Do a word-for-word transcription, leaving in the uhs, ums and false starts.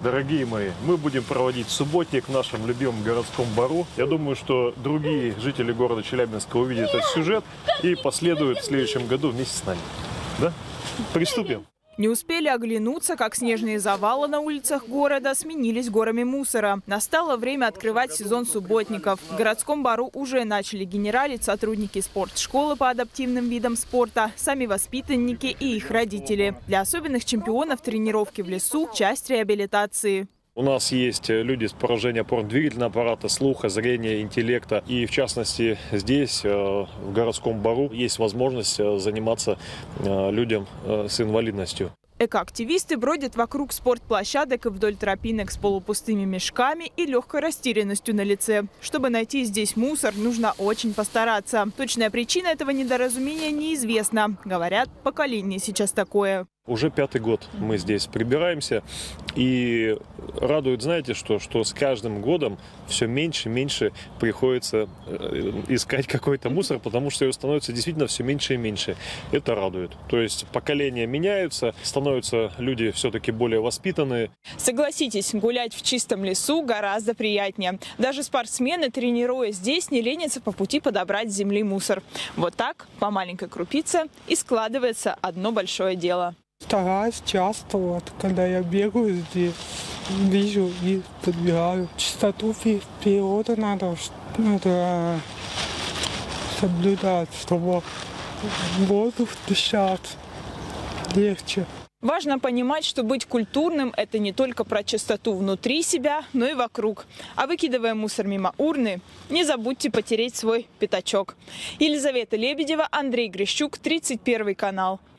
Дорогие мои, мы будем проводить субботник в нашем любимом городском бару. Я думаю, что другие жители города Челябинска увидят этот сюжет и последуют в следующем году вместе с нами. Да? Приступим. Не успели оглянуться, как снежные завалы на улицах города сменились горами мусора. Настало время открывать сезон субботников. В городском бару уже начали генералить сотрудники спортшколы по адаптивным видам спорта, сами воспитанники и их родители. Для особенных чемпионов тренировки в лесу – часть реабилитации. У нас есть люди с поражением опорно-двигательного аппарата, слуха, зрения, интеллекта. И в частности здесь, в городском бару, есть возможность заниматься людям с инвалидностью. Экоактивисты бродят вокруг спортплощадок и вдоль тропинок с полупустыми мешками и легкой растерянностью на лице. Чтобы найти здесь мусор, нужно очень постараться. Точная причина этого недоразумения неизвестна. Говорят, поколение сейчас такое. Уже пятый год мы здесь прибираемся, и радует, знаете, что, что с каждым годом все меньше и меньше приходится искать какой-то мусор, потому что его становится действительно все меньше и меньше. Это радует. То есть поколения меняются, становятся люди все-таки более воспитанные. Согласитесь, гулять в чистом лесу гораздо приятнее. Даже спортсмены, тренируясь здесь, не ленятся по пути подобрать с земли мусор. Вот так, по маленькой крупице, и складывается одно большое дело. Стараюсь часто, вот, когда я бегаю здесь, вижу и подбираю. Чистоту природы надо, надо соблюдать, чтобы воздух дышать легче. Важно понимать, что быть культурным – это не только про чистоту внутри себя, но и вокруг. А выкидывая мусор мимо урны, не забудьте потереть свой пятачок. Елизавета Лебедева, Андрей Грищук, тридцать первый канал.